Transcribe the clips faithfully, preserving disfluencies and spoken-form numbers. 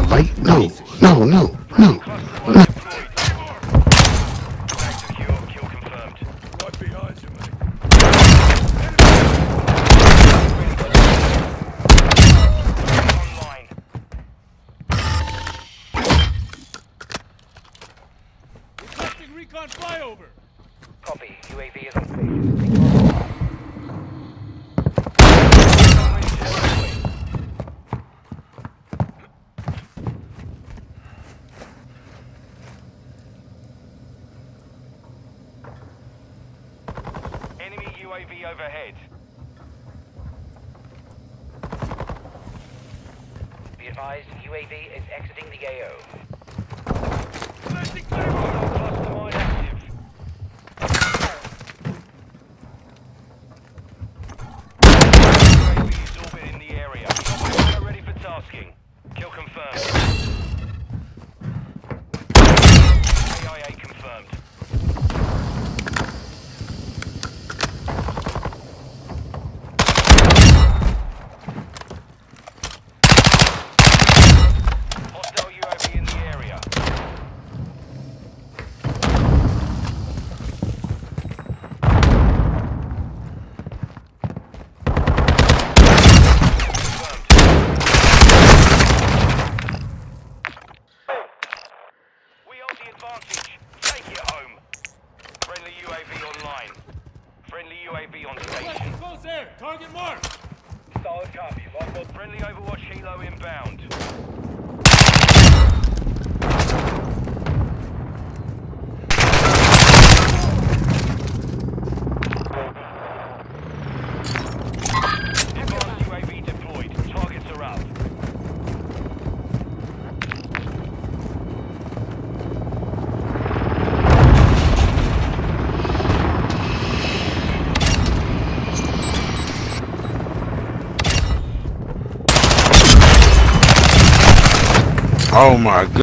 fight. No, no, no, no, no. Recon flyover. Copy. U A V is on station. Enemy U A V overhead. Be advised, U A V is exiting the A O. Plastic fire. Cluster mine active. U A V is orbiting the area. Get ready for tasking. Kill confirmed. A I A confirmed. Hostile U A V in the area. Advantage. Take it home. Friendly U A V online. Friendly U A V on station. Close air. Target marked. Solid copy. Logbook. Friendly Overwatch helo inbound. Advanced U A V deployed. Targets are up. Oh my god.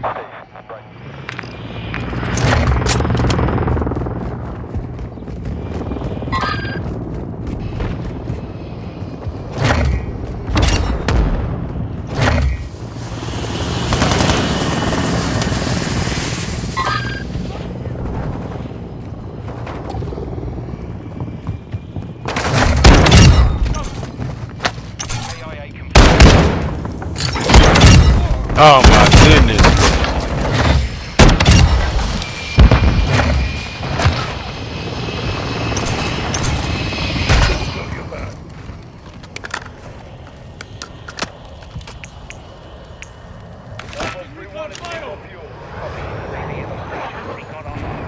Oh my goodness. Recon flyover. U A V is on station. Recon online.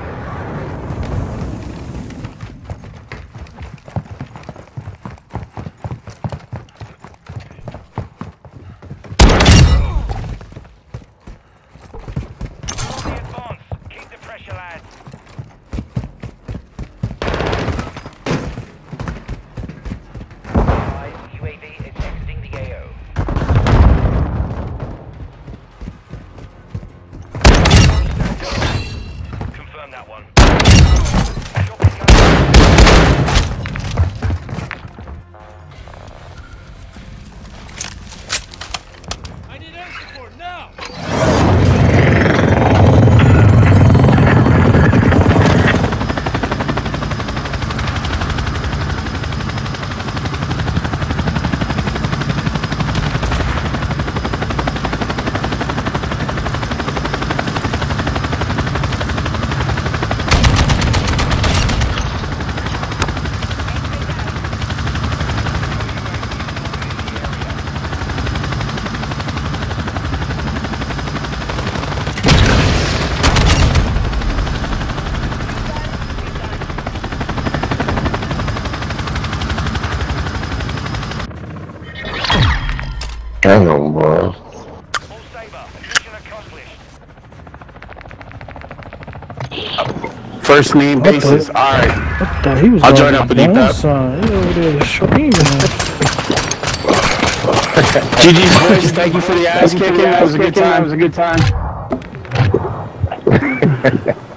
U A V is exiting the A O. Confirm that one. I need air support now. Hang on, bro. All Saber, mission accomplished. First name basis. Alright. What the? He was I'll join up with you, Pep. He over there shooting. G G's boys, thank you for the ass kicking. It was a good time. It was a good time.